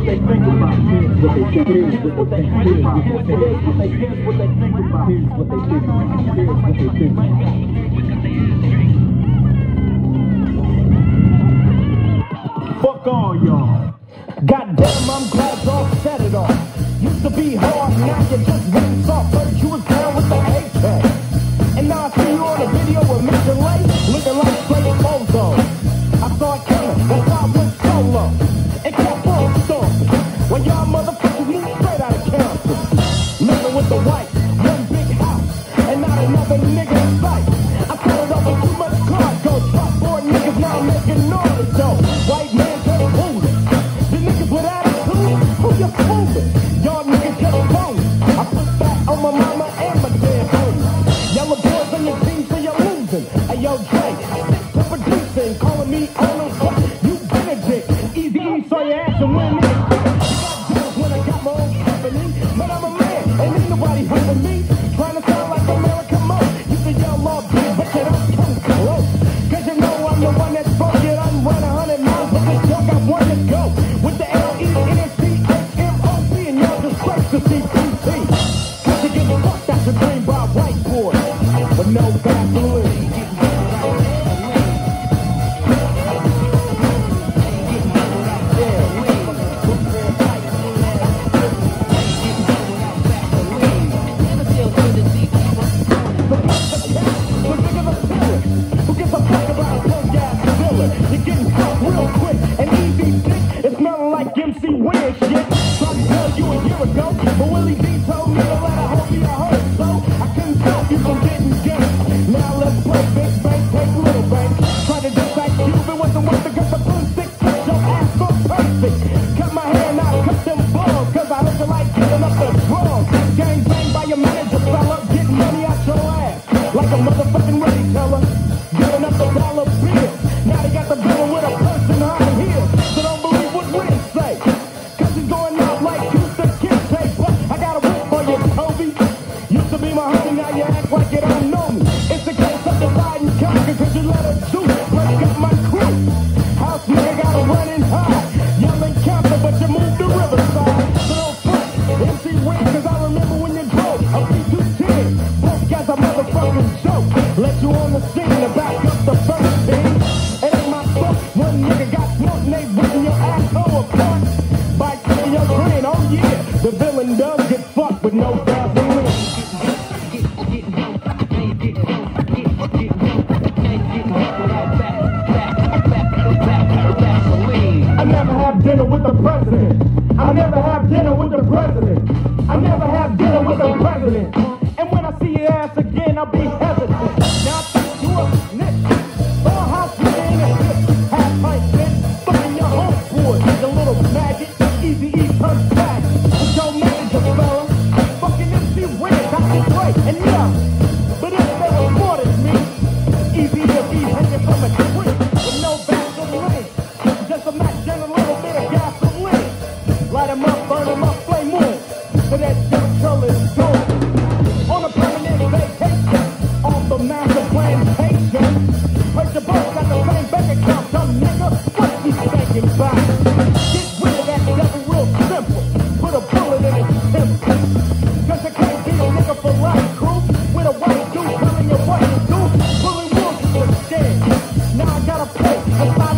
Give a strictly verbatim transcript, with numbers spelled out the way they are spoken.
they think about. Here's what they think. Here's what they think. Here's what they think. Here's what they think. Here's what they think about. Here's what they think. Here's what they think. Fuck all y'all. Goddamn, I'm glad y'all set it off. Used to be hard, now you just went soft. First you was down with the A K. And now I see you on a video with Mister Lay, looking like straight bozo. I saw it coming, that's why I went solo. And kept on stomping. When y'all motherfuckers moved straight out of campus. Living with the white, one big house, and not another nigga in sight. I thought it over too much cargo. Drop board niggas now making noise, though. White man kept fooling. The niggas with attitude, who you fooling? Y'all niggas kept phony. I put that on my mama and my dead homie. Yellow boys on your team, so you're losing. Hey, yo, Dre, stick to producing, calling me Arnold, you Benedict. Easy E, saw your ass and win it. I got deals when I got my own company, but I'm a man, and ain't nobody hurting me. Trying to sound like America most. You think y'all love me, but you don't come close. Cause you know I'm the one that's broke it. I'm run a hundred miles, but this joke got one to go. With the L E N C H M O P, and y'all just straight to C P T. Cause you get fucked out your brain by a white boy with no Vaseline. You're getting caught real quick and easy sick. It's smelling like M C Weird shit. Tried to tell you a year ago, but Willie D told me to let her hope you heard. So I couldn't stop you from getting game. Now let's play big bank, take little bank. Try to diss like Cuban with the one that got the broomstick. Put your ass so perfect. Cut my hair and I cut them balls. Cause I heard you like giving up the drugs. Gang bang by your manager, fella. Getting money out your ass. Like a motherfucking ready teller. Giving up the dollar bill. Now they got the bill with a person high heels. So don't believe what we say. Cause he's going out like Houston Kid tape. But I got a whip for you, Toby. Used to be my homie, now you act like you don't know me. It's the case of divide and conquer, cause you let her shoot. Plus got my crew. House nigga got a running high. Y'all ain't counter, but you moved the riverside. So don't front. M C win, cause I remember when you drove a B two ten. Both guys a motherfucking joke. Let you on the scene to back up the first team. It ain't my fault. One nigga got smoked and they ripping your asshole apart. By taking your grin, oh yeah. The villain does get fucked with no Vaseline. I never have dinner with the president. I never have dinner with the president. I never have dinner with the president. And when I see your ass again, I'll be hesitant. Now I think you a snitch. Or a house nigga in a bitch. Half pint bitch. Fucking your homeboy. The little maggot. Easy E turns back. With your manager, fella. Fucking M C Red, Doctor Dre, and yeah. But if they were more than me, easy to be hanging from a tree with no Vaseline. Just a match and a little bit of gasoline. Light 'em up, burn 'em up, flame on. For that dirt color is gold. On a permanent vacation, off the master plantation. Hurt your boss got the same bank account, dumb nigga. What you thinking about? Get rid of that devil real simple. Put a bullet in his temple. Cause you can't be a nigga for life, crew. With a white dude telling you what to do. Pulling wolves to the stand. Now I gotta pay.